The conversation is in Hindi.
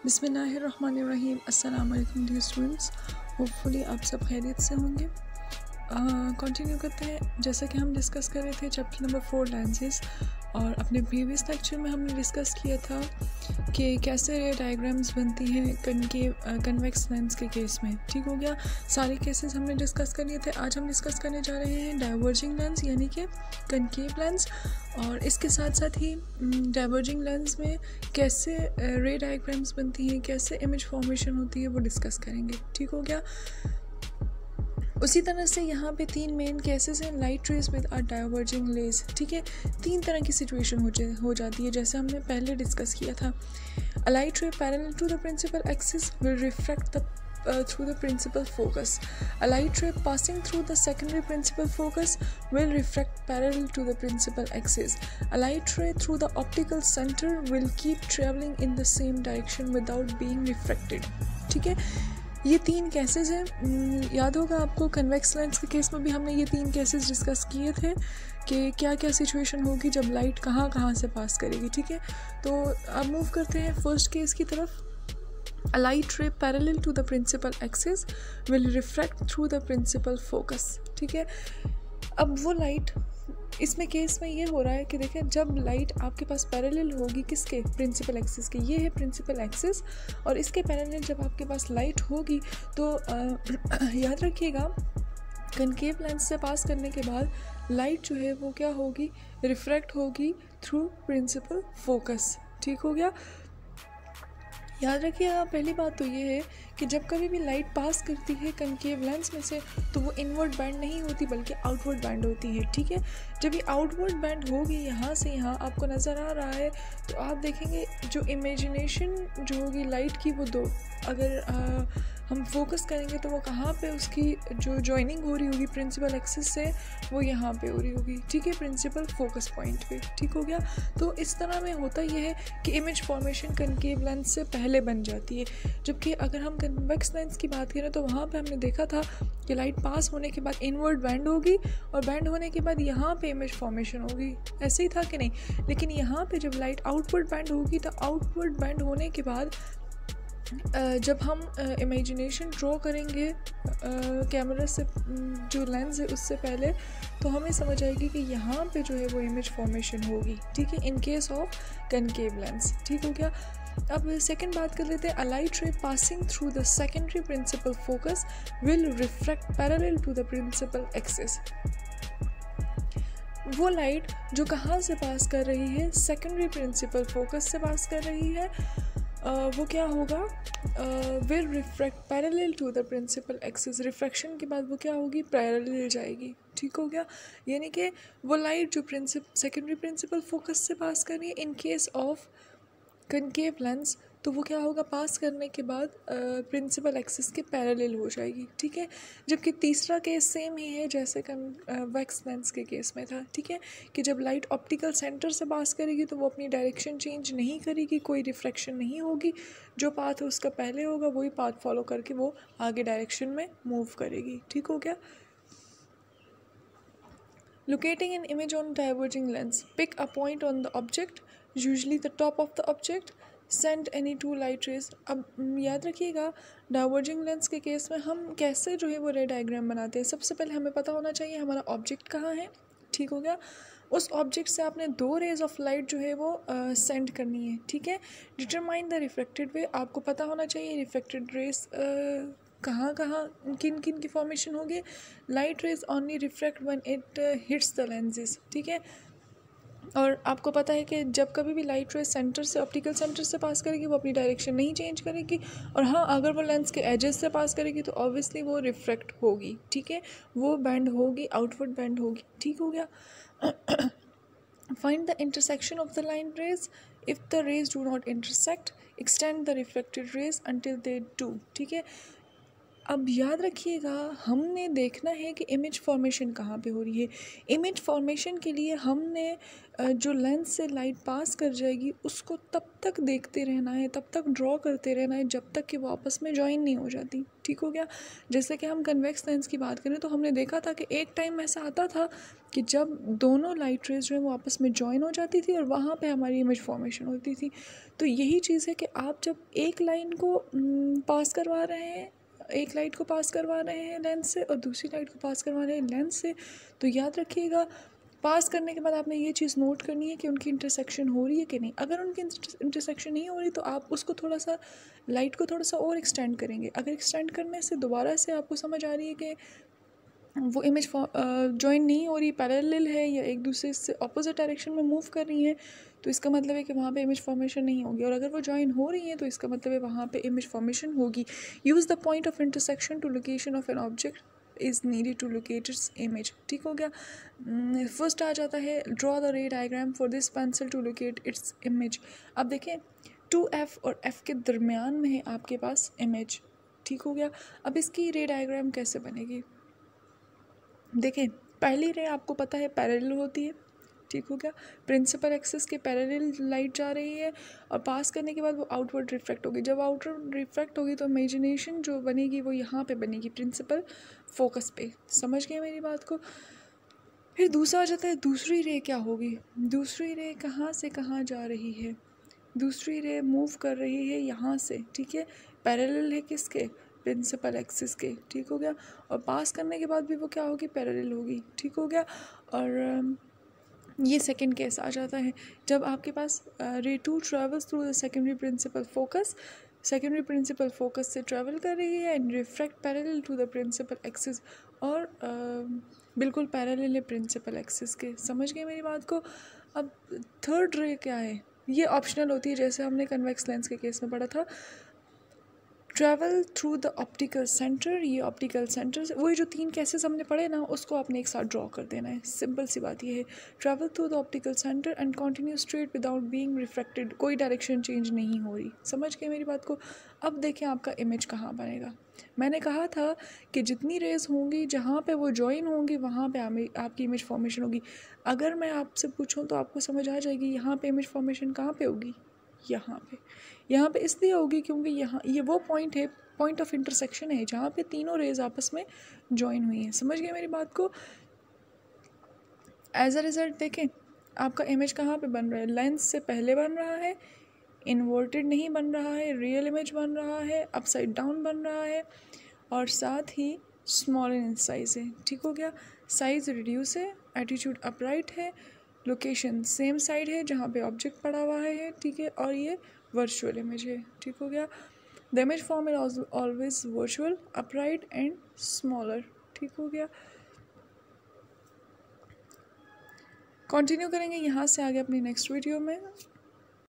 बिस्मिल्लाहिर्रहमानिर्रहीम। अस्सलाम वालेकुम डियर स्टूडेंट्स, होपफुली आप सब खैरियत से होंगे। कंटिन्यू करते हैं। जैसा कि हम डिस्कस कर रहे थे चैप्टर नंबर 4 लेंसेज, और अपने प्रीवियस लेक्चर में हमने डिस्कस किया था कि कैसे रे डायग्राम्स बनती हैं कन्वेक्स लेंस के केस में। ठीक हो गया, सारे केसेस हमने डिस्कस कर लिए थे। आज हम डिस्कस करने जा रहे हैं डाइवर्जिंग लेंस यानी कि कनकेव लेंस, और इसके साथ साथ ही डाइवर्जिंग लेंस में कैसे रे डायग्राम्स बनती हैं, कैसे इमेज फॉर्मेशन होती है, वो डिस्कस करेंगे। ठीक हो गया। उसी तरह से यहाँ पे 3 मेन केसेस हैं light rays with a diverging lens. ठीक है, 3 तरह की सिचुएशन हो जाती है जैसे हमने पहले डिस्कस किया था। A light ray parallel to the principal axis will refract the through the principal focus. A light ray passing through the secondary principal focus will refract parallel to the principal axis. A light ray through the optical center will keep traveling in the same direction without being refracted. ठीक है, ये 3 केसेस हैं। याद होगा आपको कन्वेक्स लेंस के केस में भी हमने ये 3 केसेस डिस्कस किए थे कि क्या क्या सिचुएशन होगी जब लाइट कहाँ कहाँ से पास करेगी। ठीक है, तो अब मूव करते हैं फर्स्ट केस की तरफ। A light ray parallel to the principal axis will refract through the principal focus. ठीक है, अब वो लाइट, इसमें केस में ये हो रहा है कि देखें जब लाइट आपके पास पैरेलल होगी किसके, प्रिंसिपल एक्सिस के। ये है प्रिंसिपल एक्सिस, और इसके पैरेलल जब आपके पास लाइट होगी तो याद रखिएगा कनकेव लेंस से पास करने के बाद लाइट जो है वो क्या होगी, रिफ्रैक्ट होगी थ्रू प्रिंसिपल फोकस। ठीक हो गया। याद रखिएगा पहली बात तो ये है कि जब कभी भी लाइट पास करती है कनकेव लेंस में से तो वो इनवर्ड बैंड नहीं होती बल्कि आउटवर्ड बैंड होती है। ठीक है, जब ये आउटवर्ड बैंड होगी यहाँ से यहाँ आपको नज़र आ रहा है तो आप देखेंगे जो इमेजिनेशन जो होगी लाइट की वो दो, अगर हम फोकस करेंगे तो वो कहाँ पे उसकी जो जॉइनिंग हो रही होगी प्रिंसिपल एक्सिस से, वो यहाँ पे हो रही होगी। ठीक है, प्रिंसिपल फोकस पॉइंट पे। ठीक हो गया। तो इस तरह में होता ये है कि इमेज फॉर्मेशन कनकेव लेंस से पहले बन जाती है, जबकि अगर हम कन्वेक्स लेंस की बात करें तो वहाँ पे हमने देखा था कि लाइट पास होने के बाद इनवर्ड बैंड होगी और बैंड होने के बाद यहाँ पे इमेज फॉर्मेशन होगी। ऐसे ही था कि नहीं, लेकिन यहाँ पे जब लाइट आउटवर्ड बैंड होगी तो आउटवर्ड बैंड होने के बाद जब हम इमेजिनेशन ड्रॉ करेंगे कैमरा से जो लेंस है उससे पहले, तो हमें समझ आएगी कि यहाँ पे जो है वो इमेज फॉर्मेशन होगी। ठीक है, in case of concave lens. ठीक हो गया। अब सेकंड बात कर लेते हैं। A light ray passing through the secondary principal focus will refract parallel to the principal axis. वो लाइट जो कहाँ से पास कर रही है, सेकेंडरी प्रिंसिपल फोकस से पास कर रही है, वो क्या होगा, will refract parallel to the principal axis. Refraction के बाद वो क्या होगी, पैरेलल जाएगी। ठीक हो गया, यानी कि वो लाइट जो सेकेंडरी प्रिंसिपल फोकस से पास कर रही है in case of concave lens, तो वो क्या होगा, पास करने के बाद प्रिंसिपल एक्सिस के पैरेलल हो जाएगी। ठीक है, जबकि तीसरा केस सेम ही है जैसे कन्वेक्स लेंस के केस में था। ठीक है, कि जब लाइट ऑप्टिकल सेंटर से पास करेगी तो वो अपनी डायरेक्शन चेंज नहीं करेगी, कोई रिफ्रैक्शन नहीं होगी, जो पाथ है उसका पहले होगा वही पाथ फॉलो करके वो आगे डायरेक्शन में मूव करेगी। ठीक हो गया। Locating an image on diverging lens, pick a point on the object, usually the top of the object, send any 2 light rays. अब याद रखिएगा डाइवर्जिंग लेंस के केस में हम कैसे जो है वो रे डायग्राम बनाते हैं। सबसे पहले हमें पता होना चाहिए हमारा ऑब्जेक्ट कहाँ है। ठीक हो गया, उस ऑब्जेक्ट से आपने 2 रेज ऑफ लाइट जो है वो सेंड करनी है। ठीक है, डिटरमाइन द रिफ्लेक्टेड वे, आपको पता होना चाहिए रिफ्लेक्टेड रेज कहाँ कहाँ किन किन की फॉर्मेशन होगी। Light rays only refract when it hits the lenses. ठीक है, और आपको पता है कि जब कभी भी लाइट रेज सेंटर से, ऑप्टिकल सेंटर से पास करेगी वो अपनी डायरेक्शन नहीं चेंज करेगी, और हाँ अगर वो लेंस के एजेस से पास करेगी तो ऑब्वियसली वो रिफ्रैक्ट होगी। ठीक है, वो बैंड होगी, आउटवर्ड बैंड होगी। ठीक हो गया। Find the intersection of the line rays. If the rays do not intersect, extend the reflected rays until they do. ठीक है, अब याद रखिएगा, हमने देखना है कि इमेज फॉर्मेशन कहाँ पे हो रही है। इमेज फॉर्मेशन के लिए हमने जो लेंस से लाइट पास कर जाएगी उसको तब तक देखते रहना है, तब तक ड्रॉ करते रहना है जब तक कि वो आपस में जॉइन नहीं हो जाती। ठीक हो गया। जैसे कि हम कन्वेक्स लेंस की बात करें तो हमने देखा था कि एक टाइम ऐसा आता था कि जब दोनों लाइट रेज जो है वो आपस में जॉइन हो जाती थी और वहाँ पे हमारी इमेज फॉर्मेशन होती थी। तो यही चीज़ है कि आप जब एक लाइन को पास करवा रहे हैं, एक लाइट को पास करवा रहे हैं लेंस से और दूसरी लाइट को पास करवा रहे हैं लेंस से, तो याद रखिएगा पास करने के बाद आपने ये चीज़ नोट करनी है कि उनकी इंटरसेक्शन हो रही है कि नहीं। अगर उनकी इंटरसेक्शन नहीं हो रही तो आप उसको थोड़ा सा, लाइट को थोड़ा सा और एक्सटेंड करेंगे। अगर एक्सटेंड करने से दोबारा से आपको समझ आ रही है कि वो इमेज जॉइन नहीं हो रही, पैरेलल है या एक दूसरे से अपोजिट डायरेक्शन में मूव कर रही हैं, तो इसका मतलब है कि वहाँ पे इमेज फॉर्मेशन नहीं होगी। और अगर वो जॉइन हो रही हैं तो इसका मतलब है वहाँ पे इमेज फॉर्मेशन होगी। Use the point of intersection to location of an object is needed to locate its image. ठीक हो गया। फर्स्ट आ जाता है draw the ray diagram for this pencil to locate its image. अब देखें 2F और F के दरमियान में है आपके पास इमेज। ठीक हो गया। अब इसकी रे डायग्राम कैसे बनेगी? देखें, पहली रे आपको पता है पैरेलल होती है। ठीक हो गया। प्रिंसिपल एक्सिस के पैरेलल लाइट जा रही है और पास करने के बाद वो आउटवर्ड रिफ्रैक्ट होगी। जब आउटवर्ड रिफ्रैक्ट होगी तो इमेजिनेशन जो बनेगी वो यहाँ पे बनेगी, प्रिंसिपल फोकस पे। समझ गए मेरी बात को? फिर दूसरा आ जाता है दूसरी रे क्या होगी। दूसरी रे कहाँ से कहाँ जा रही है? दूसरी रे मूव कर रही है यहाँ से। ठीक है। पैरेलल है किसके? प्रिंसिपल एक्सिस के। ठीक हो गया। और पास करने के बाद भी वो क्या होगी? पैरेलल होगी। ठीक हो गया। और ये सेकंड केस आ जाता है जब आपके पास ray 2 travels through the secondary principal focus, secondary principal focus से ट्रेवल कर रही है and refract parallel to the principal axis, और बिल्कुल पैरेलल है प्रिंसिपल एक्सिस के। समझ गए मेरी बात को? अब थर्ड रे क्या है? ये ऑप्शनल होती है, जैसे हमने कन्वेक्स लेंस के केस में पढ़ा था। Travel through the optical centre, ये ऑप्टिकल सेंटर वही जो 3 केसेस हमने पढ़े ना, उसको आपने एक साथ ड्रॉ कर देना है। सिंपल सी बात ये है। Travel through the optical centre and continue straight without being refracted, कोई डायरेक्शन चेंज नहीं हो रही। समझ गए मेरी बात को? अब देखें आपका इमेज कहाँ बनेगा। मैंने कहा था कि जितनी रेज होंगी जहाँ पे वो जॉइन होंगी वहाँ पे आपकी इमेज फॉर्मेशन होगी। अगर मैं आपसे पूछूँ तो आपको समझ आ जाएगी यहाँ पे इमेज फॉर्मेशन कहाँ पे होगी। यहाँ पे इसलिए होगी क्योंकि यहाँ ये वो पॉइंट है, पॉइंट ऑफ इंटरसेक्शन है जहाँ पे तीनों रेज आपस में जॉइन हुई हैं। समझ गए मेरी बात को? एज अ रिजल्ट देखें आपका इमेज कहाँ पे बन रहा है। लेंस से पहले बन रहा है, इन्वर्टेड नहीं बन रहा है, रियल इमेज बन रहा है, अपसाइड डाउन बन रहा है, और साथ ही स्मॉल इन साइज़ है। ठीक हो गया। साइज़ रिड्यूस है, एटीट्यूड अपराइट है, लोकेशन सेम साइड है जहाँ पे ऑब्जेक्ट पड़ा हुआ है। ठीक है। और ये वर्चुअल इमेज है। ठीक हो गया। The image form is always virtual, upright and smaller. ठीक हो गया। कंटिन्यू करेंगे यहाँ से आगे अपनी नेक्स्ट वीडियो में।